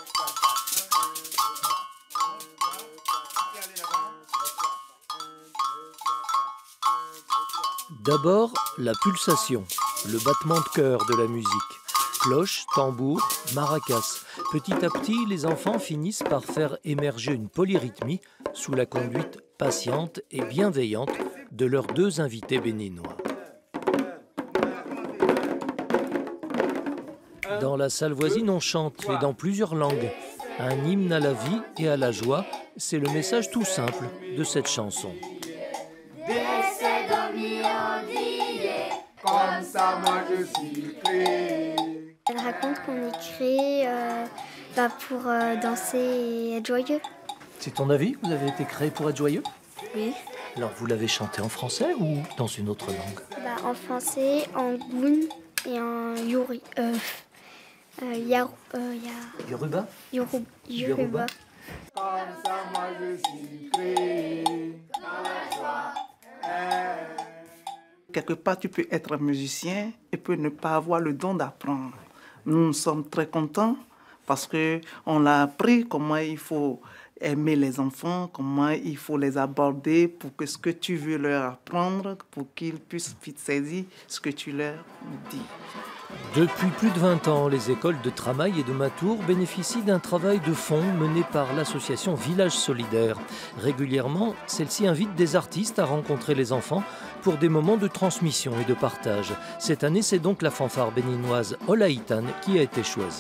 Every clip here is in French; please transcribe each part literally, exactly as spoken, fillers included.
D'abord, la pulsation, le battement de cœur de la musique. Cloche, tambour, maracas. Petit à petit, les enfants finissent par faire émerger une polyrythmie sous la conduite patiente et bienveillante de leurs deux invités béninois. Dans la salle voisine, on chante, et dans plusieurs langues. Un hymne à la vie et à la joie, c'est le message tout simple de cette chanson. Comme ça, moi je suis créé. Elle raconte qu'on est créé euh, bah, pour euh, danser et être joyeux. C'est ton avis? Vous avez été créé pour être joyeux? Oui. Alors vous l'avez chanté en français ou dans une autre langue? Bah, en français, en goun et en yuri. Euh, euh, yar, euh, ya, Yoruba? yoru, yoruba. Comme ça, moi je suis créé. Quelque part, tu peux être musicien et peut ne pas avoir le don d'apprendre. Nous, nous sommes très contents parce qu'on a appris comment il faut aimer les enfants, comment il faut les aborder pour que ce que tu veux leur apprendre, pour qu'ils puissent vite saisir ce que tu leur dis. Depuis plus de vingt ans, les écoles de Tramail et de Matour bénéficient d'un travail de fond mené par l'association Village Solidaire. Régulièrement, celle-ci invite des artistes à rencontrer les enfants pour des moments de transmission et de partage. Cette année, c'est donc la fanfare béninoise Olaïtan qui a été choisie.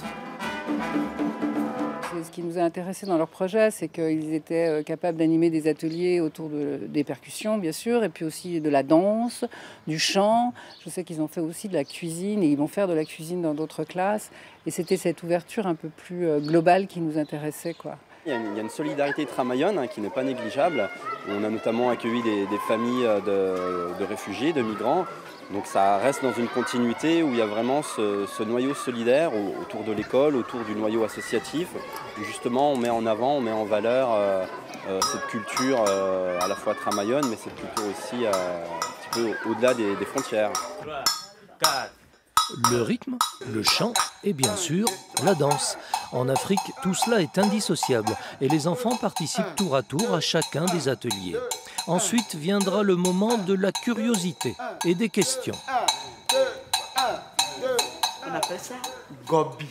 Ce qui nous a intéressés dans leur projet, c'est qu'ils étaient capables d'animer des ateliers autour de, des percussions, bien sûr, et puis aussi de la danse, du chant. Je sais qu'ils ont fait aussi de la cuisine et ils vont faire de la cuisine dans d'autres classes. Et c'était cette ouverture un peu plus globale qui nous intéressait, quoi. Il y a une, il y a une solidarité tramaillonne hein, qui n'est pas négligeable. On a notamment accueilli des, des familles de, de réfugiés, de migrants. Donc ça reste dans une continuité où il y a vraiment ce, ce noyau solidaire autour de l'école, autour du noyau associatif. Où justement on met en avant, on met en valeur euh, euh, cette culture euh, à la fois tramaillonne, mais cette culture aussi euh, un petit peu au-delà des, des frontières. trois, quatre. Le rythme, le chant et bien sûr la danse. En Afrique, tout cela est indissociable et les enfants participent tour à tour à chacun des ateliers. Ensuite viendra le moment de la curiosité et des questions. On appelle ça gobi.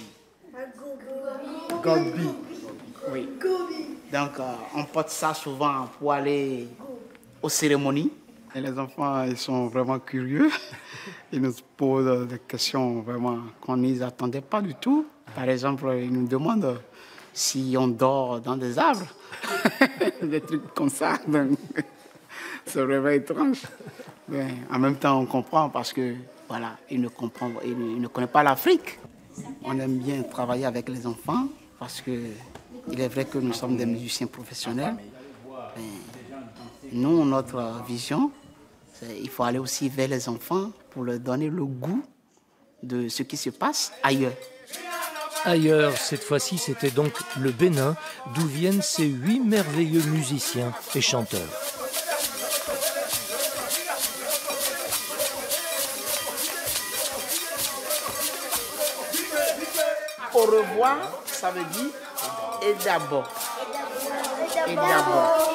Gobi. Oui. Donc euh, on porte ça souvent pour aller aux cérémonies. Et les enfants, ils sont vraiment curieux. Ils nous posent des questions vraiment qu'on n'y attendait pas du tout. Par exemple, ils nous demandent si on dort dans des arbres. Des trucs comme ça. Donc, c'est vraiment étrange. Mais en même temps, on comprend parce que, voilà, ils ne comprennent, ils ne, ils ne connaissent pas l'Afrique. On aime bien travailler avec les enfants parce que il est vrai que nous sommes des musiciens professionnels. Mais nous, notre vision, il faut aller aussi vers les enfants pour leur donner le goût de ce qui se passe ailleurs. Ailleurs, cette fois-ci, c'était donc le Bénin, d'où viennent ces huit merveilleux musiciens et chanteurs. Au revoir, ça veut dire et d'abord. Et d'abord.